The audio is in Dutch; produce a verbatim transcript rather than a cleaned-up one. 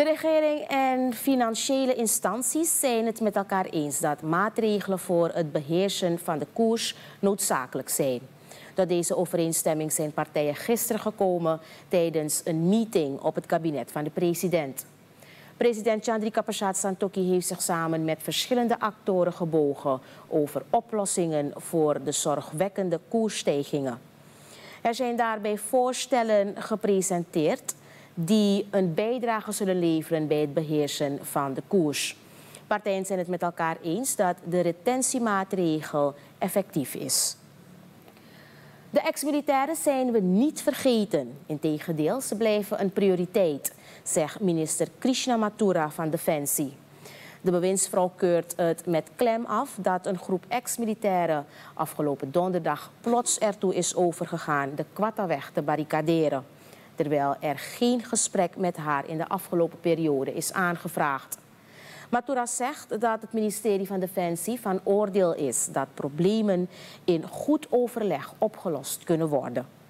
De regering en financiële instanties zijn het met elkaar eens dat maatregelen voor het beheersen van de koers noodzakelijk zijn. Tot deze overeenstemming zijn partijen gisteren gekomen tijdens een meeting op het kabinet van de president. President Chandrika Prasad Santokhi heeft zich samen met verschillende actoren gebogen over oplossingen voor de zorgwekkende koersstijgingen. Er zijn daarbij voorstellen gepresenteerd die een bijdrage zullen leveren bij het beheersen van de koers. Partijen zijn het met elkaar eens dat de retentiemaatregel effectief is. De ex-militairen zijn we niet vergeten. Integendeel, ze blijven een prioriteit, zegt minister Krishna Mathura van Defensie. De bewindsvrouw keurt het met klem af dat een groep ex-militairen afgelopen donderdag plots ertoe is overgegaan de Quattaweg te barricaderen, terwijl er geen gesprek met haar in de afgelopen periode is aangevraagd. Mathura zegt dat het ministerie van Defensie van oordeel is dat problemen in goed overleg opgelost kunnen worden.